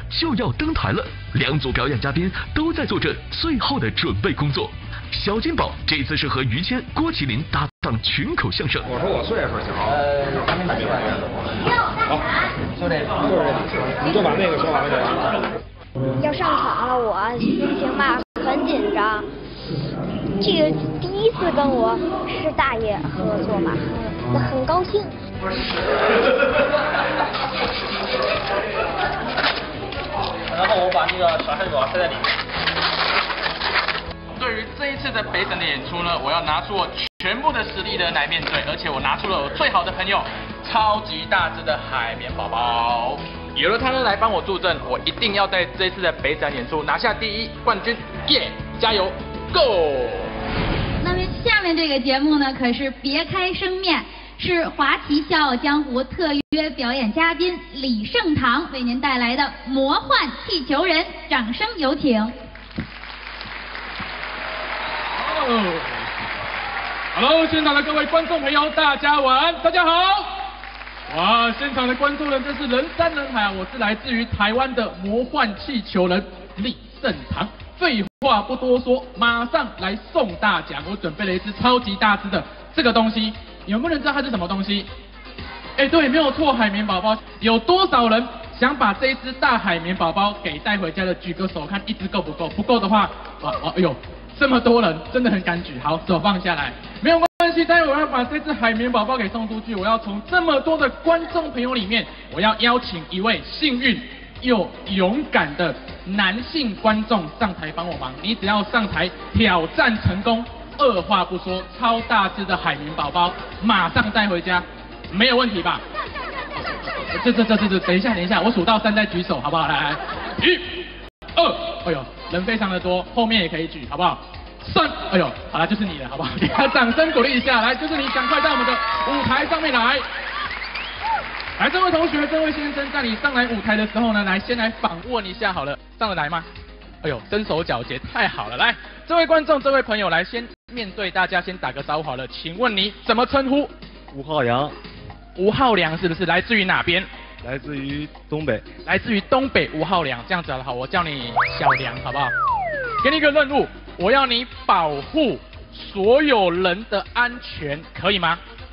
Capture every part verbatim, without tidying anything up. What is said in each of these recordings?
就要登台了，两组表演嘉宾都在做着最后的准备工作。小金宝这次是和于谦、郭麒麟搭档群口相声。 我说我岁数小， 呃，还没满月。 好， 就这个， 就是这，你就把那个说完了就完。 要上场了，我心情吧很紧张。这个第一次跟我师大爷合作嘛，很很高兴。 然后我把那个小汉堡塞在里面。对于这一次的北展的演出呢，我要拿出我全部的实力呢来面对，而且我拿出了我最好的朋友，超级大只的海绵宝宝。有了他呢来帮我助阵，我一定要在这一次的北展演出拿下第一冠军，耶！加油 ，Go！ 那么下面这个节目呢，可是别开生面，是华旗笑傲江湖特约表演嘉宾李盛堂为您带来的魔幻气球人，掌声有请。 哦 ，Hello， 现场的各位观众朋友，大家晚安，大家好。哇，现场的观众人真是人山人海啊！我是来自于台湾的魔幻气球人李盛堂。废话不多说，马上来送大奖。我准备了一只超级大只的这个东西，有没有人知道它是什么东西？哎，对，没有错，海绵宝宝。有多少人想把这一只大海绵宝宝给带回家的？举个手，看一只够不够？不够的话，哇哇，哎呦！这么多人，真的很敢举。好，手放下来，没有关系。待会我要把这只海绵宝宝给送出去。我要从这么多的观众朋友里面，我要邀请一位幸运又勇敢的男性观众上台帮我忙。你只要上台挑战成功，二话不说，超大只的海绵宝宝马上带回家，没有问题吧？这这这这这，等一下等一下，我数到三再举手，好不好？来来，一、二，哎呦，人非常的多，后面也可以举，好不好？三，哎呦，好了，就是你了，好不好？给他掌声鼓励一下，来，就是你，赶快到我们的舞台上面来。来，这位同学，这位先生，在你上来舞台的时候呢，来先来访问一下好了，上得来吗？哎呦，身手矫捷，太好了！来，这位观众，这位朋友，来先面对大家先打个招呼好了，请问你怎么称呼？ 吴浩良。 吴浩良是不是来自于哪边？ 来自于东北。 来自于东北，吴浩良，这样子好，我叫你小梁，好不好？给你一个任务，我要你保护所有人的安全，可以吗？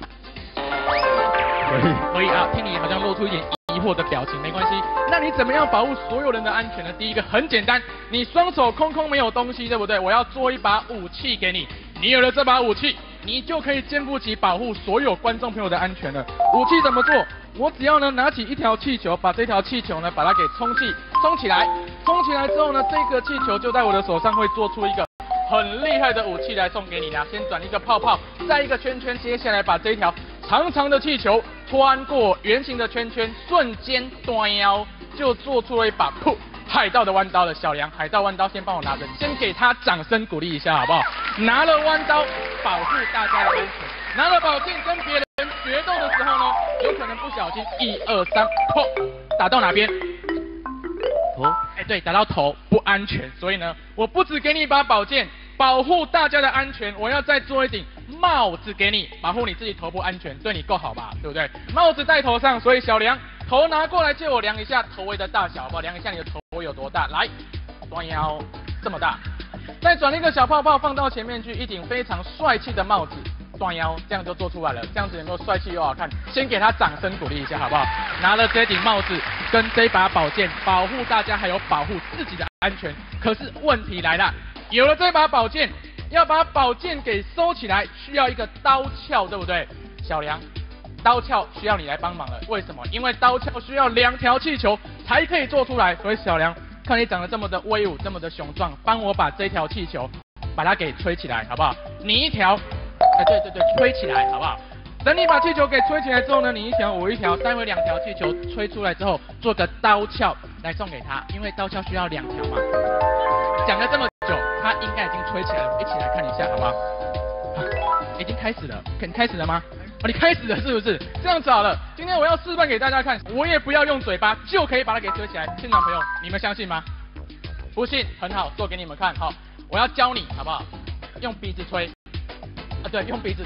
可以。 可以啊，听你好像露出一点疑惑的表情，没关系。那你怎么样保护所有人的安全呢？第一个很简单，你双手空空没有东西，对不对？我要做一把武器给你，你有了这把武器，你就可以肩负起保护所有观众朋友的安全了。武器怎么做？我只要呢拿起一条气球，把这条气球呢把它给充气，充起来，充起来之后呢，这个气球就在我的手上会做出一个很厉害的武器来送给你啦。先转一个泡泡，再一个圈圈，接下来把这一条长长的气球穿过圆形的圈圈，瞬间端腰就做出了一把酷海盗的弯刀了。小梁，海盗弯刀先帮我拿着，先给他掌声鼓励一下好不好？拿了弯刀保护大家的安全，拿了宝剑跟别人决斗的时候呢，有可能不小心一二三，砰，打到哪边？头。哎，对，打到头不安全，所以呢，我不只给你一把宝剑，保护大家的安全，我要再做一顶帽子给你，保护你自己头部安全，对你够好吧？对不对？帽子戴头上，所以小梁头拿过来借我量一下头围的大小，好不好？量一下你的头围有多大？来，弯腰这么大，再转一个小泡泡放到前面去，一顶非常帅气的帽子。断腰，这样就做出来了，这样子能够帅气又好看。先给他掌声鼓励一下，好不好？拿了这顶帽子跟这把宝剑，保护大家，还有保护自己的安全。可是问题来了，有了这把宝剑，要把宝剑给收起来，需要一个刀鞘，对不对？小梁，刀鞘需要你来帮忙了。为什么？因为刀鞘需要两条气球才可以做出来。所以小梁，看你长得这么的威武，这么的雄壮，帮我把这条气球把它给吹起来，好不好？你一条。哎，对对对，吹起来好不好？等你把气球给吹起来之后呢，你一条我一条，待会两条气球吹出来之后，做个刀鞘来送给他，因为刀鞘需要两条嘛。讲了这么久，他应该已经吹起来了，我一起来看一下好不好？啊、已经开始了，你开始了吗？哦，你开始了是不是？这样子好了，今天我要示范给大家看，我也不要用嘴巴就可以把它给吹起来。现场朋友，你们相信吗？不信，很好，做给你们看。好，我要教你好不好？用鼻子吹。啊，对，用鼻子吹。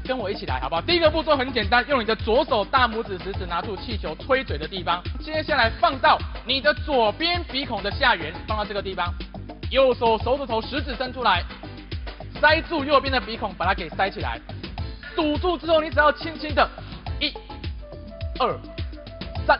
跟我一起来，好不好？第一个步骤很简单，用你的左手大拇指、食指拿住气球吹嘴的地方，接下来放到你的左边鼻孔的下缘，放到这个地方，右手手指头、食指伸出来，塞住右边的鼻孔，把它给塞起来，堵住之后，你只要轻轻的，一、二、三，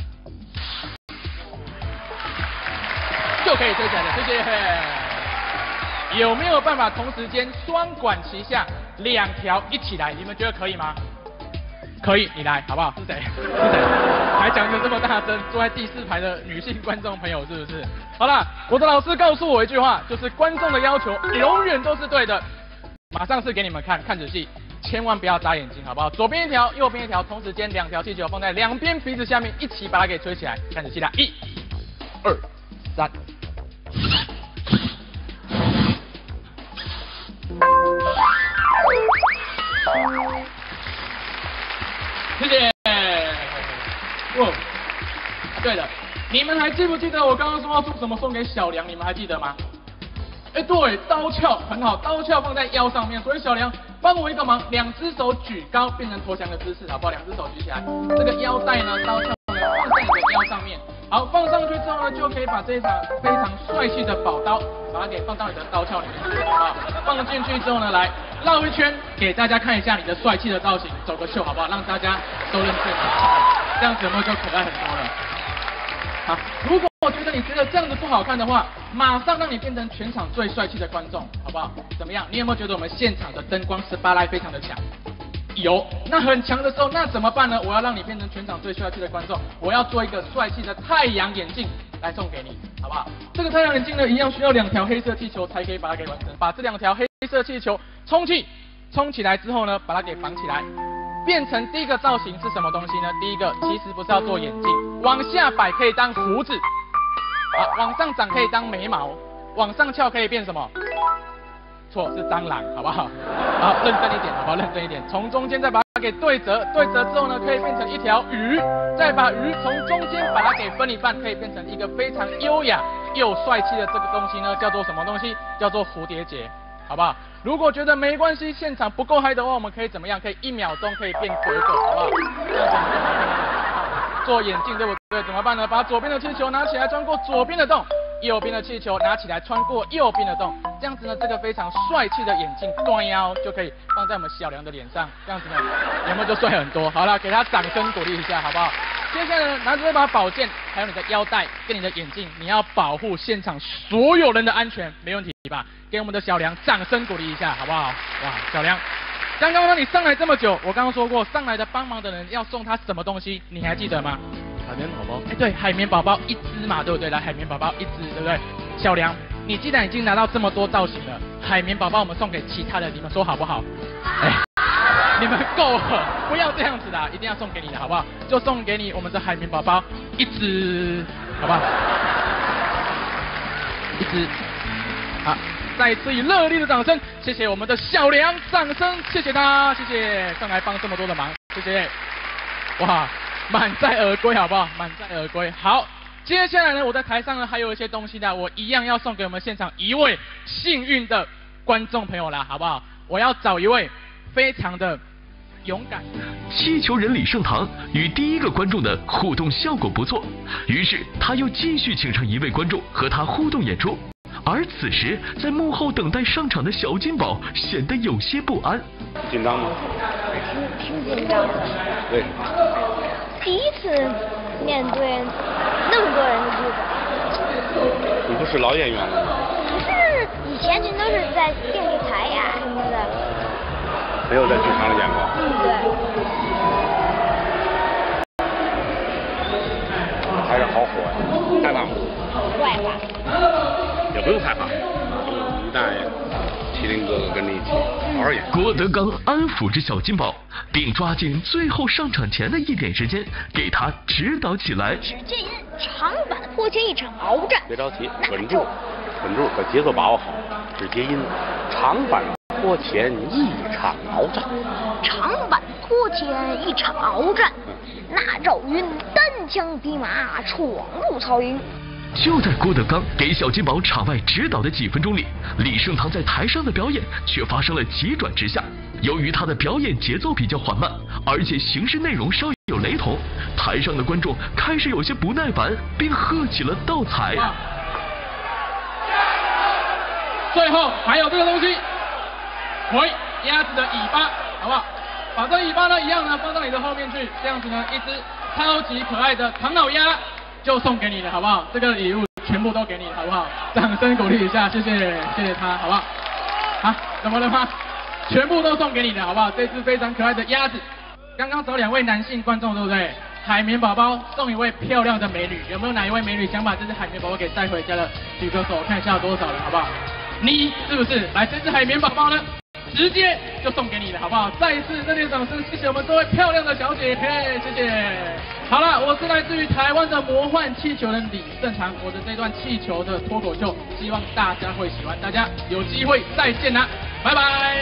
就可以吹起来了，谢谢。有没有办法同时间双管齐下，两条一起来？你们觉得可以吗？可以，你来好不好？是谁？是谁？还讲得这么大声，坐在第四排的女性观众朋友是不是？好了，我的老师告诉我一句话，就是观众的要求永远都是对的。马上是给你们看，看仔细，千万不要眨眼睛，好不好？左边一条，右边一条，同时间两条气球放在两边鼻子下面，一起把它给吹起来，看仔细啦，一、二、三。谢谢。哇，对了，你们还记不记得我刚刚说要送什么送给小梁？你们还记得吗？哎，对，刀鞘很好，刀鞘放在腰上面，所以小梁帮我一个忙，两只手举高，变成投降的姿势，好不好？两只手举起来，这个腰带呢，刀鞘呢放在你的腰上面。好，放上去之后呢，就可以把这一场非常帅气的宝刀，把它给放到你的刀鞘里面去，好不好？放进去之后呢，来绕一圈，给大家看一下你的帅气的造型，走个秀，好不好？让大家都认识你，这样子有没有就可爱很多了？好，如果我觉得你觉得这样子不好看的话，马上让你变成全场最帅气的观众，好不好？怎么样？你有没有觉得我们现场的灯光十八来非常的强？有，那很强的时候，那怎么办呢？我要让你变成全场最帅气的观众，我要做一个帅气的太阳眼镜来送给你，好不好？这个太阳眼镜呢，一样需要两条黑色气球才可以把它给完成。把这两条黑色气球充气，充起来之后呢，把它给绑起来，变成第一个造型是什么东西呢？第一个其实不是要做眼镜，往下摆可以当胡子，好，往上长可以当眉毛，往上翘可以变什么？错，是蟑螂，好不好？好，认真一点，好不好？认真一点，从中间再把它给对折，对折之后呢，可以变成一条鱼，再把鱼从中间把它给分一半，可以变成一个非常优雅又帅气的这个东西呢，叫做什么东西？叫做蝴蝶结，好不好？如果觉得没关系，现场不够嗨的话，我们可以怎么样？可以一秒钟可以变格格，好不好？做眼镜对不对？怎么办呢？把左边的气球拿起来，穿过左边的洞，右边的气球拿起来，穿过右边的洞，这样子呢，这个非常帅气的眼镜端腰就可以放在我们小梁的脸上，这样子呢，有没有就帅很多？好了，给他掌声鼓励一下，好不好？接下来呢，拿着这把宝剑，还有你的腰带跟你的眼镜，你要保护现场所有人的安全，没问题吧？给我们的小梁掌声鼓励一下，好不好？哇，小梁。刚刚呢，你上来这么久，我刚刚说过，上来的帮忙的人要送他什么东西，你还记得吗？ 海绵宝宝。 哎，对，海绵宝宝一只嘛，对不对？来，海绵宝宝一只，对不对？小梁，你既然已经拿到这么多造型了，海绵宝宝我们送给其他的，你们说好不好？哎，你们够了，不要这样子啦，一定要送给你的，好不好？就送给你我们的海绵宝宝一只，好不好？一只，好。再次以热烈的掌声，谢谢我们的小梁，掌声谢谢他，谢谢上来帮这么多的忙，谢谢。哇，满载而归，好不好？满载而归。好，接下来呢，我在台上呢还有一些东西呢，我一样要送给我们现场一位幸运的观众朋友啦，好不好？我要找一位非常的勇敢。 气球人李胜堂与第一个观众的互动效果不错，于是他又继续请上一位观众和他互动演出。而此时，在幕后等待上场的小金宝显得有些不安。 紧张吗？ 挺挺紧张的。 为什么？ 第一次面对那么多人的剧本。 你不是老演员了吗？ 可是以前全都是在电视台呀什么的。 没有在剧场里演过。 嗯，对。 还是好火呀，害怕吗？ 害怕。 也不用害怕，于大爷、麒麟哥哥跟你一起好好演。 郭德纲安抚着小金宝，并抓紧最后上场前的一点时间，给他指导起来。 只见一长坂坡前一场鏖战。 别着急，稳住，稳住，把节奏把握好。只接音，长坂坡前一场鏖战。 长坂坡前一场鏖战，那赵云单枪匹马闯入曹营。 就在郭德纲给小金宝场外指导的几分钟里，李胜堂在台上的表演却发生了急转直下。 由于他的表演节奏比较缓慢，而且形式内容稍有雷同，台上的观众开始有些不耐烦，并喝起了倒彩。 最后还有这个东西，回鸭子的尾巴，好不好？把这尾巴呢一样呢放到你的后面去，这样子呢，一只超级可爱的唐老鸭就送给你了，好不好？这个礼物全部都给你，好不好？掌声鼓励一下，谢谢，谢谢他，好不好？啊，怎么了吗？全部都送给你的，好不好？这只非常可爱的鸭子，刚刚找两位男性观众，对不对？海绵宝宝送一位漂亮的美女，有没有哪一位美女想把这只海绵宝宝给带回家的？举个手，看一下有多少人，好不好？你是不是？来，这只海绵宝宝呢，直接就送给你了，好不好？再一次热烈掌声，谢谢我们这位漂亮的小姐，嘿，谢谢。好了，我是来自于台湾的魔幻气球人李胜堂，我的这段气球的脱口秀，希望大家会喜欢，大家有机会再见啦，拜拜。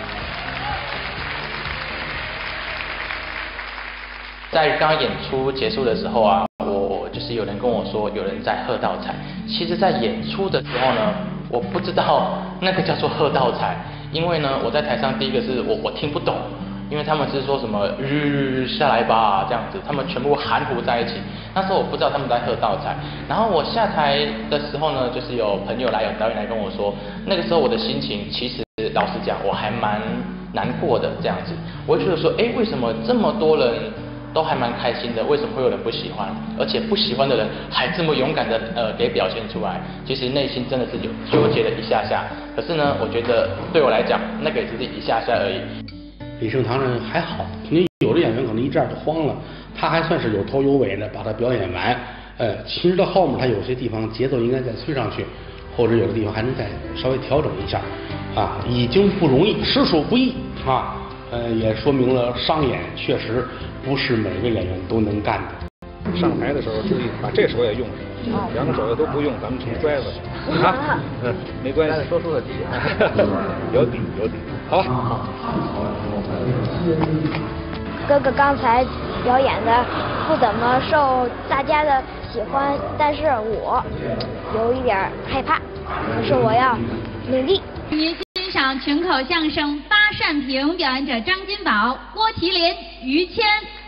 在刚刚演出结束的时候啊，我就是有人跟我说有人在喝倒彩。其实，在演出的时候呢，我不知道那个叫做喝倒彩，因为呢，我在台上第一个是我我听不懂，因为他们是说什么日下来吧这样子，他们全部含糊在一起。那时候我不知道他们在喝倒彩。然后我下台的时候呢，就是有朋友来，有导演来跟我说，那个时候我的心情其实老实讲我还蛮难过的这样子。我就觉得说，哎，为什么这么多人都还蛮开心的，为什么会有人不喜欢？而且不喜欢的人还这么勇敢的呃给表现出来，其实内心真的是有纠结了一下下。可是呢，我觉得对我来讲，那个也只是一下下而已。 李胜堂人还好，你有的演员可能一阵就慌了，他还算是有头有尾的把它表演完。呃，其实到后面他有些地方节奏应该再催上去，或者有的地方还能再稍微调整一下，啊，已经不容易，实属不易啊。呃，也说明了商演确实不是每个演员都能干的。 上台的时候注意把这手也用上，两个手要都不用，咱们成摔子啊。嗯，没关系，说出了底，有底有底。好，好。 哥哥刚才表演的不怎么受大家的喜欢，但是我有一点害怕，可是我要努力。 您欣赏群口相声八扇屏，表演者张金宝、郭麒麟、于谦。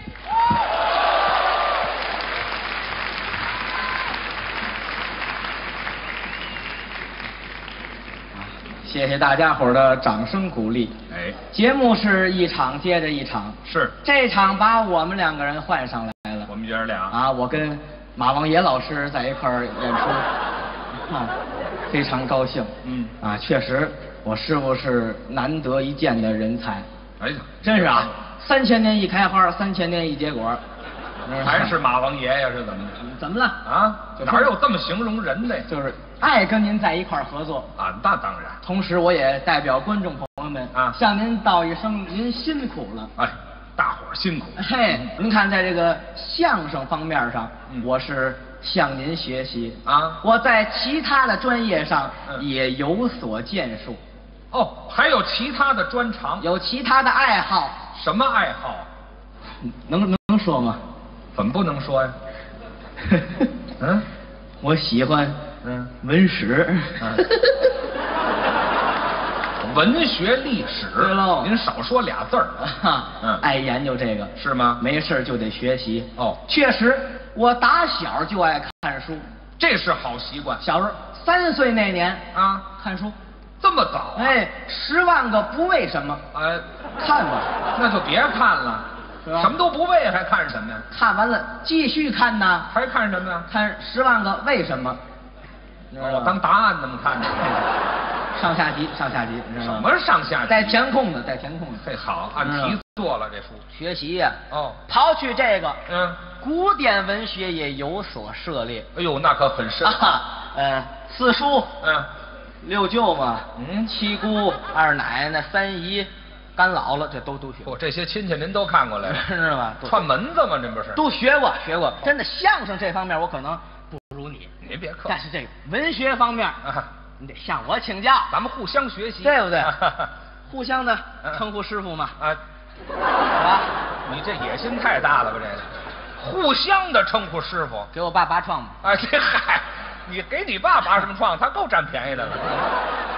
谢谢大家伙儿的掌声鼓励。 哎， 节目是一场接着一场， 是这场把我们两个人换上来了。 我们爷儿俩啊，我跟马王爷老师在一块儿演出，啊，非常高兴。 嗯， 啊，确实，我师傅是难得一见的人才。 哎呀， 真是啊，三千年一开花，三千年一结果。 还是马王爷呀？是怎么？ 怎么了？ 啊，哪有这么形容人的？ 就是爱跟您在一块儿合作啊，那当然。 同时，我也代表观众朋友们啊， 向您道一声您辛苦了。 哎，大伙儿辛苦。 嘿，您看，在这个相声方面上， 嗯、 我是向您学习啊。 我在其他的专业上也有所建树。 嗯、哦，还有其他的专长？ 有其他的爱好？ 什么爱好？ 能能说吗？ 怎么不能说呀？嗯， 我喜欢嗯文史， 嗯、文学历史。 对喽， 您少说俩字儿啊。嗯，爱研究这个是吗？ 没事就得学习。 哦， 确实，我打小就爱看书， 这是好习惯。 小时候三岁那年啊， 看书。 这么早、啊？ 哎，十万个不为什么。 哎， 看吧， 那就别看了。什么都不为，还看什么呀？ 看完了继续看呢。 还看什么呀？ 看十万个为什么。 哦，当答案那么看着。 上下集，上下集，你知道吗？ 什么上下集？ 带填空的，带填空的。 嘿，好，按题做了这书。 学习呀、 啊。哦。 刨去这个， 嗯， 古典文学也有所涉猎。 哎呦，那可很深啊。呃，四叔， 嗯， 六舅嘛， 嗯， 七姑、二奶奶、三姨。干姥姥这都都学过， 哦，这些亲戚您都看过来了， 是吧？ 串门子嘛，这不是？ 都学过，学过。真的相声这方面我可能不如你， 您别客气。 但是这个文学方面，啊、你得向我请教， 咱们互相学习， 对不对？互相的称呼师傅嘛。 啊， 啊， 你这野心太大了吧？这个，互相的称呼师傅， 给我爸拔创吧。 哎，这嗨，你给你爸拔什么创？他够占便宜的了。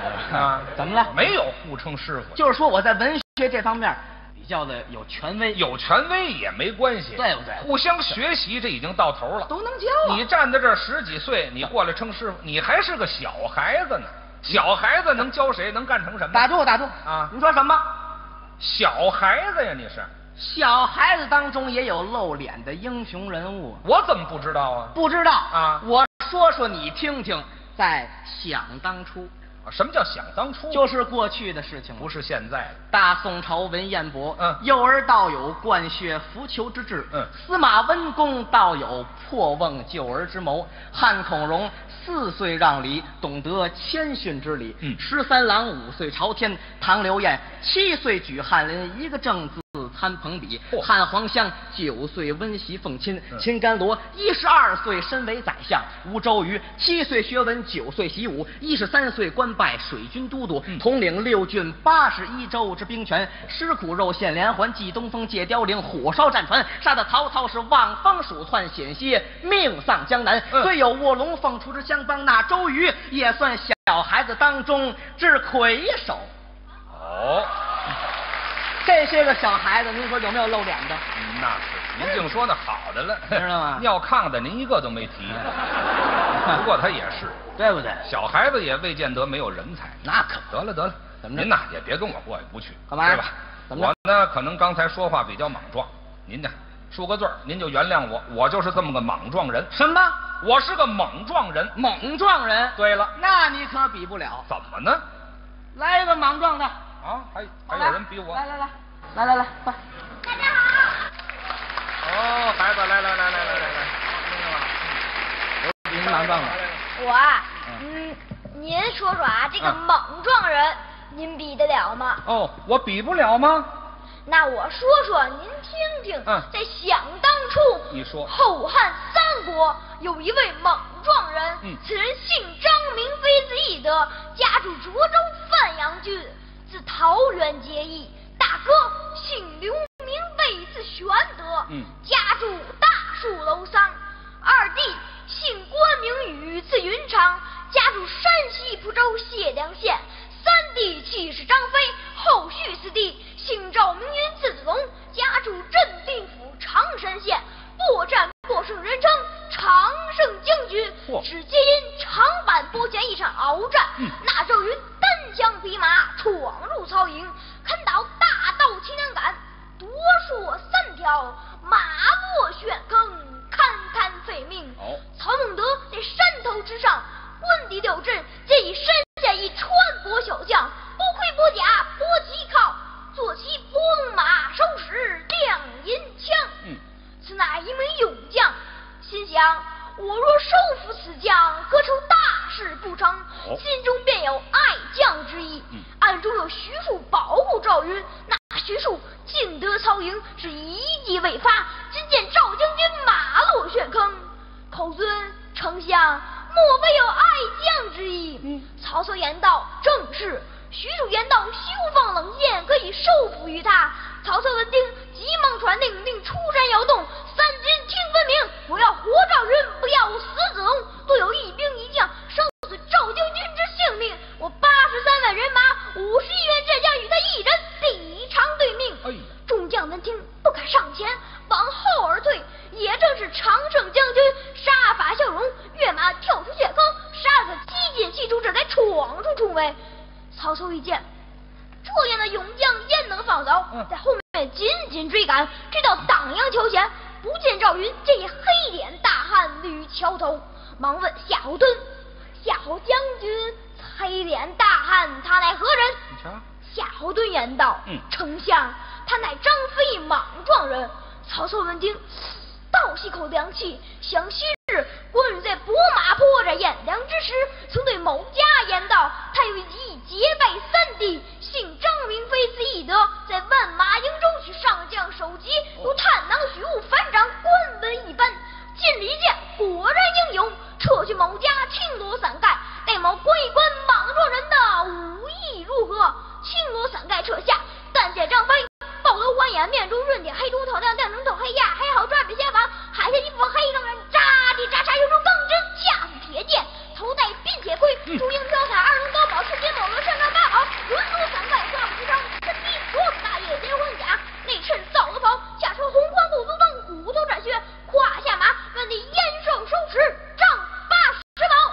啊， 怎么了？ 没有互称师傅， 就是说我在文学这方面比较的有权威， 有权威也没关系， 对不对？ 互相学习，这已经到头了， 都能教啊。 你站在这儿十几岁，你过来称师傅，你还是个小孩子呢。小孩子能教谁？能干成什么？ 打住，打住啊！ 你说什么？ 小孩子呀，你是？ 小孩子当中也有露脸的英雄人物， 我怎么不知道啊？ 不知道啊？ 我说说你听听，在想当初。 什么叫想当初？ 就是过去的事情， 不是现在的。 大宋朝文彦博， 嗯， 幼儿道有灌血扶裘之志， 嗯， 司马温公道有破瓮救儿之谋，汉孔融四岁让梨，懂得谦逊之礼， 嗯， 十三郎五岁朝天，唐刘晏七岁举翰林，一个正字参朋比，汉黄香九岁温习奉亲， 嗯、 秦甘罗一十二岁身为宰相，吴周瑜七岁学文，九岁习武，一十三岁官拜水军都督， 嗯、 统领六郡八十一州之兵权，吃苦肉馅连环祭东风，借凋零，火烧战船，杀得曹操是望风鼠窜，险些命丧江南。 嗯、 虽有卧龙凤雏之相帮，那周瑜也算小孩子当中之魁首。 哦。 这些个小孩子，您说有没有露脸的？ 嗯、那是，您净说那好的了， 知道吗？ 尿炕的您一个都没提。不过他也是， 对不对？ 小孩子也未见得没有人才。 那可得了得了， 怎么着？ 您呐也别跟我过意不去， 干嘛？ 对吧？ 怎么着？ 我呢可能刚才说话比较莽撞，您呢说个字儿，您就原谅我，我就是这么个莽撞人。 什么？ 我是个莽撞人。 莽撞人？ 对了， 那你可比不了。 怎么呢？ 来一个莽撞的。 啊，还还有人比我？ 来来来，来来来，快！ 大家好。 哦，孩子，来来来来来来来， 有比您莽撞的。 我啊，嗯，您说说啊，这个莽撞人，您比得了吗？ 哦，我比不了吗？ 那我说说，您听听。 嗯， 在想当初， 你说后汉三国有一位莽撞人， 嗯， 此人姓张，名妃，字翼德，家住涿州范阳郡，自桃园结义。大哥姓刘，名卫，字玄德， 嗯， 家住大树楼桑。二弟姓关，名羽，字云长，家住山西蒲州解良县。三弟气是张飞，后续四弟姓赵，名云，字子龙，家住镇定府常山县。破战破胜，人称常胜将军，只皆因长坂坡前一场鏖战， 嗯、 那周瑜单枪匹马闯入曹营，砍倒大盗齐梁杆，夺槊三条，马落陷坑，堪堪废命。 哦、 曹孟德在山头之上官敌六阵，皆以山下一穿薄小将，不盔薄甲，薄旗靠，坐骑拨龙马，手使亮银枪。 嗯， 此乃一名勇将，心想我若收服此将，何愁大事不成？ 哦、 心中便有爱将之意。 嗯、 暗中有徐庶保护赵云，那徐庶进得曹营，是一计未发，只见赵将军马落陷坑，口尊丞相莫非有爱将之意？ 嗯， 曹操言道：正是。徐庶言道：休放冷箭，可以收服于他。曹操闻听，急忙传令，令出山摇动，三军听分明，我要活赵云，不要死子龙。多有一兵一将生死赵将军之性命，我八十三万人马，五十一员战将与他一人抵偿对命。 哎， 众将闻听，不敢上前，往后而退。也正是常胜将军杀伐笑容，跃马跳出陷坑，杀了个激进气出，这才闯出重围。曹操一见这样的勇将，焉能放走？在后面紧紧追赶，追到党阳桥前，不见赵云，这一黑脸大汉捋桥头，忙问夏侯惇：夏侯将军，黑脸大汉他乃何人？ 你瞧， 夏侯惇言道： 嗯， 丞相，他乃张飞，莽撞人。曹操闻听，倒吸口凉气，想昔日关羽在博马坡这演粮之时，曾对某家言道：他有一结拜三弟，姓张，名飞，字翼德，在万马营中取上将首级，如探囊取物，反掌官文一般。进了一见，果然英勇，撤去某家，青罗伞盖，待某观一观莽撞人的武艺如何。青罗伞盖撤下，但见张飞抱头环眼，面中润点，黑秃头亮，亮成透黑牙，还好抓笔先防，海下一副黑long人，扎地扎嚓，犹如钢针，架似铁剑，头戴冰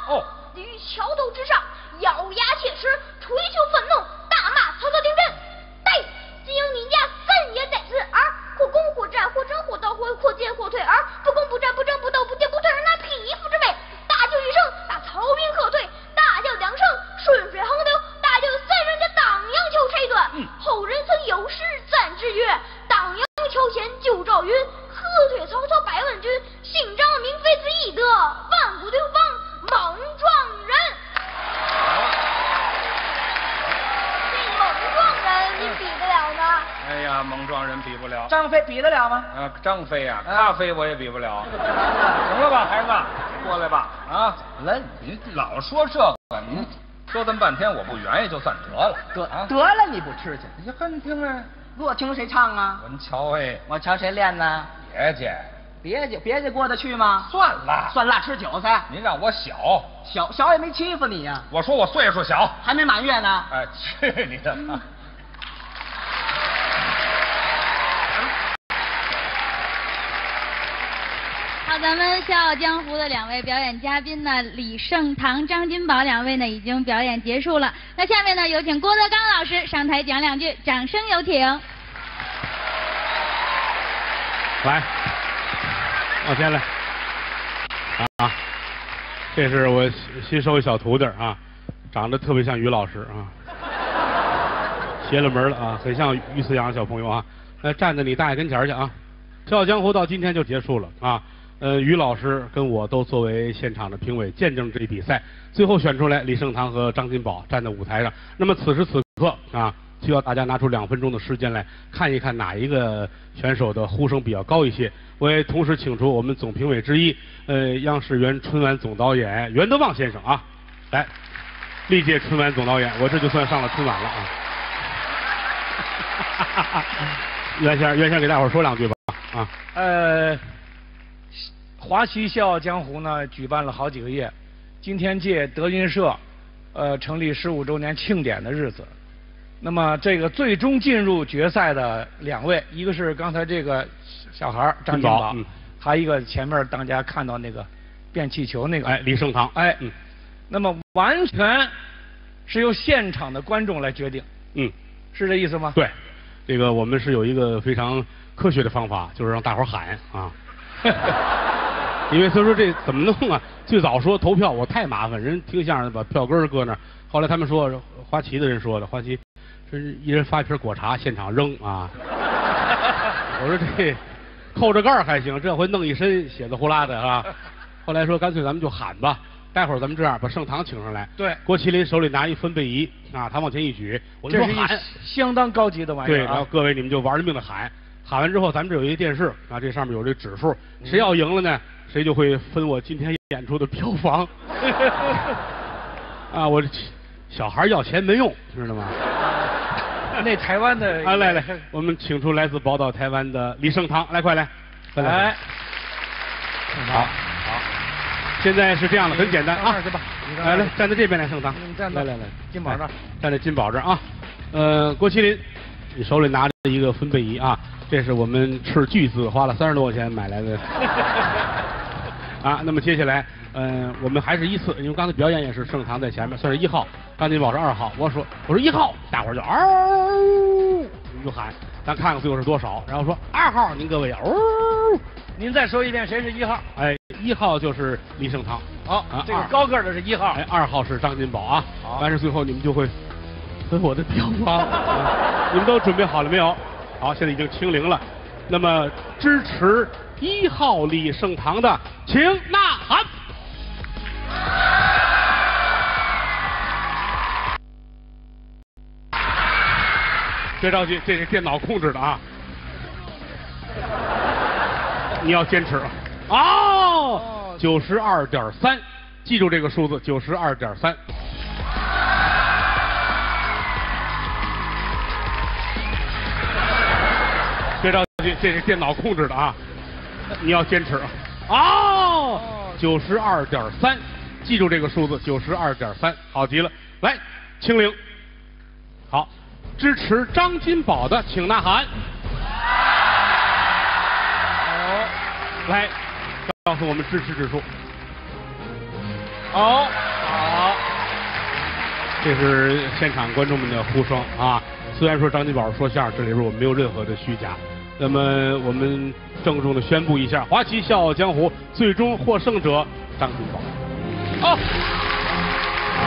哦， 立于桥头之上，咬牙切齿，吹袖愤怒，大骂曹操听真。待今有你家三爷在此，而或攻或战，或争或斗，或或进或退，而不攻不战，不争不斗，不进不退，而拿匹夫之辈。大叫一声，把曹兵喝退；大叫两声，顺水横流；大叫三声，将党阳桥拆断。 嗯、 后人曾有诗赞之曰：党阳桥前救赵云，喝退曹操百万军。姓张名飞此义德，万古流芳猛撞人。这猛撞人，你比得了呢？ 哎呀，猛撞人比不了。 张飞比得了吗？ 啊，张飞呀、啊，他飞我也比不了。行了吧，孩子，过来吧。啊，来，你老说这个，你说这么半天，我不愿意就算得了。 得啊， 得了，你不吃去？ 你看你听哎， 我听谁唱啊？ 我瞧哎， 我瞧谁练呢？ 别介。 别介，别介过得去吗？ 算了， 算辣吃韭菜。 您让我小， 小小也没欺负你呀、啊。 我说我岁数小， 还没满月呢。 哎，去你的！ 嗯好，咱们《笑傲江湖》的两位表演嘉宾呢，李胜堂、张金宝两位呢已经表演结束了。那下面呢，有请郭德纲老师上台讲两句，掌声有请。 来。往前来，啊，这是我新收一小徒弟啊，长得特别像于老师啊，邪了门了啊，很像于思阳小朋友啊。呃，站在你大爷跟前去啊！《笑傲江湖》到今天就结束了啊。呃，于老师跟我都作为现场的评委，见证这一比赛，最后选出来李胜堂和张金宝站在舞台上。那么此时此刻啊，需要大家拿出两分钟的时间来看一看哪一个选手的呼声比较高一些。我也同时请出我们总评委之一，呃，央视原春晚总导演袁德旺先生啊，来，历届春晚总导演，我这就算上了春晚了啊。袁先生，袁先生给大伙儿说两句吧啊。 呃，华旗笑傲江湖呢举办了好几个月，今天借德云社呃成立十五周年庆典的日子。那么这个最终进入决赛的两位，一个是刚才这个小孩张金宝，嗯、还有一个前面大家看到那个变气球那个， 哎，李胜堂， 哎，嗯，那么完全是由现场的观众来决定， 嗯， 是这意思吗？ 对，这个我们是有一个非常科学的方法，就是让大伙儿喊啊，因为他说这怎么弄啊？最早说投票我太麻烦，人听相声把票根搁那儿，后来他们说花旗的人说的，花旗。是一人发一瓶果茶，现场扔啊！我说这扣着盖儿还行，这回弄一身血字呼啦的啊！后来说干脆咱们就喊吧，待会儿咱们这样把盛堂请上来。 对， 郭麒麟手里拿一分贝仪啊，他往前一举，我就说喊， 相当高级的玩意儿、啊。 对，然后各位你们就玩命的喊，喊完之后咱们这有一个电视啊，这上面有这指数，谁要赢了呢，谁就会分我今天演出的票房。啊，我小孩要钱没用，知道吗？ 那台湾的啊，来来，我们请出来自宝岛台湾的李胜堂，来，快来，快来， 来好，好，现在是这样的，很简单啊， 去吧， 来来，站在这边来，胜堂，来来来， 金宝这儿， 站在金宝这儿啊，呃，郭麒麟，你手里拿着一个分贝仪啊，这是我们斥巨资花了三十多块钱买来的，啊，那么接下来。嗯、呃，我们还是依次，因为刚才表演也是盛堂在前面，算是一号，张金宝是二号。我说我说一号，大伙儿就嗷，就喊，咱看看最后是多少。然后说二号，您各位嗷， 您再说一遍，谁是一号？ 哎，一号就是李胜堂。 好、哦啊，这个高个的是一号。 哎，二号是张金宝啊。 好， 完事最后你们就会分我的票房、啊。你们都准备好了没有？好，现在已经清零了。那么支持一号李胜堂的，请呐喊。别着急，这是电脑控制的啊！你要坚持哦，九十二点三，记住这个数字，九十二点三。别着急，这是电脑控制的啊！你要坚持哦，九十二点三。记住这个数字，九十二点三，好极了。来，清零。好，支持张金宝的，请呐喊。好，来，告诉我们支持指数。 好，好，这是现场观众们的呼声啊。虽然说张金宝说相声，这里边我们没有任何的虚假。那么我们郑重的宣布一下，华旗笑傲江湖最终获胜者张金宝。好，啊，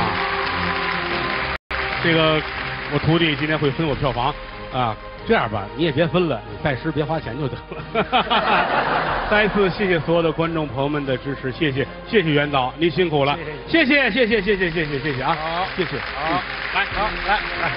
这个我徒弟今天会分我票房啊。这样吧，你也别分了，你拜师别花钱就得了。再一次谢谢所有的观众朋友们的支持，谢谢谢谢袁导，您辛苦了，谢谢谢谢谢谢谢谢谢谢啊，好，谢谢，好，来，好，来来。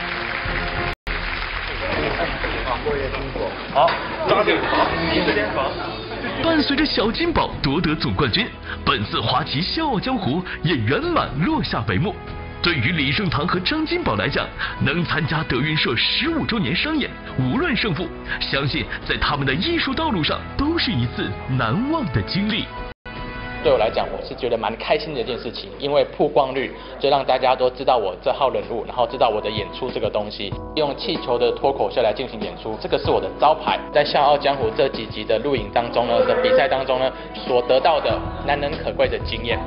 好，张金宝，你这边好。 伴随着小金宝夺得总冠军，本次华旗笑傲江湖也圆满落下帷幕。对于李圣堂和张金宝来讲，能参加德云社十五周年商演，无论胜负，相信在他们的艺术道路上都是一次难忘的经历。 对我来讲，我是觉得蛮开心的一件事情，因为曝光率就让大家都知道我这号人物，然后知道我的演出这个东西，用气球的脱口秀来进行演出，这个是我的招牌。在《笑傲江湖》这几集的录影当中呢，的比赛当中呢，所得到的难能可贵的经验。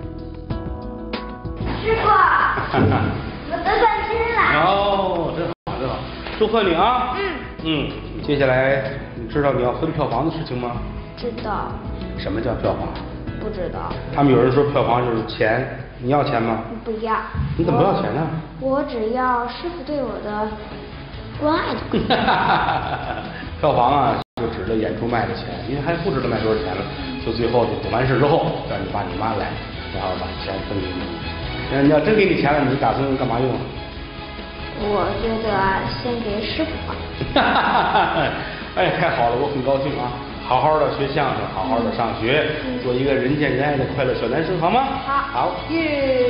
师傅，我得冠军了。 哦，真好，真好，祝贺你啊！ 嗯嗯，接下来你知道你要分票房的事情吗？ 知道。 什么叫票房？ 不知道。 他们有人说票房就是钱，你要钱吗？ 不要。 你怎么不要钱呢？ 我只要师傅对我的关爱就可以。 票房啊，就指着演出卖的钱，因为还不知道卖多少钱了，就最后就等完事之后，让你爸你妈来，然后把钱分给你。那你要真给你钱了，你打算干嘛用？ 我觉得先给师傅花。 哎，太好了，我很高兴啊！好好的学相声，好好的上学，做一个人见人爱的快乐小男生，好吗？ 好。 好，耶。